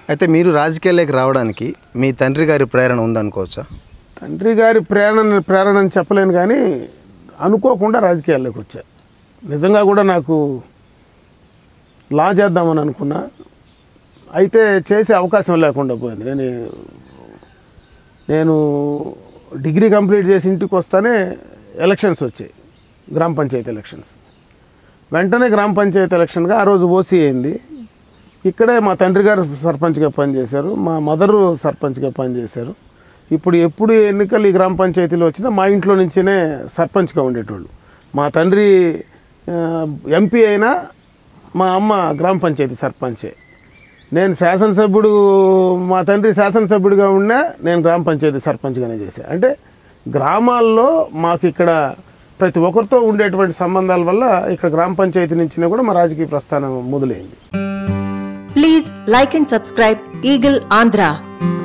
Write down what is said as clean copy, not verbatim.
అయితే మీరు రాజకీయాల్లోకి రావడానికి మీ తండ్రి గారి ప్రేరణ ఉందనుకోవచ్చా? తండ్రి గారి ప్రేరణ అని చెప్పలేను, కానీ అనుకోకుండా రాజకీయాల్లోకి వచ్చా. నిజంగా కూడా నాకు లా చేద్దామని అనుకున్నా, అయితే చేసే అవకాశం లేకుండా పోయింది. నేను డిగ్రీ కంప్లీట్ చేసి ఇంటికి వస్తానే ఎలక్షన్స్ వచ్చాయి, గ్రామ పంచాయతీ ఎలక్షన్స్. వెంటనే గ్రామ పంచాయతీ ఎలక్షన్గా ఆ రోజు ఓసీ అయింది. ఇక్కడే మా తండ్రి గారు సర్పంచ్గా పనిచేశారు, మా మదరు సర్పంచ్గా పనిచేశారు. ఎప్పుడు ఎన్నికలు ఈ గ్రామ పంచాయతీలో వచ్చినా మా ఇంట్లో నుంచినే సర్పంచ్గా ఉండేటోళ్ళు. మా తండ్రి ఎంపీ అయినా మా అమ్మ గ్రామ పంచాయతీ సర్పంచే. నేను శాసనసభ్యుడు, మా తండ్రి శాసనసభ్యుడిగా ఉన్నా నేను గ్రామ పంచాయతీ సర్పంచ్గానే చేశాను. అంటే గ్రామాల్లో మాకు ఇక్కడ ప్రతి ఒక్కరితో ఉండేటువంటి సంబంధాల వల్ల ఇక్కడ గ్రామ పంచాయతీ నుంచి కూడా మా రాజకీయ ప్రస్థానం మొదలైంది. Please like and subscribe eagle Andhra.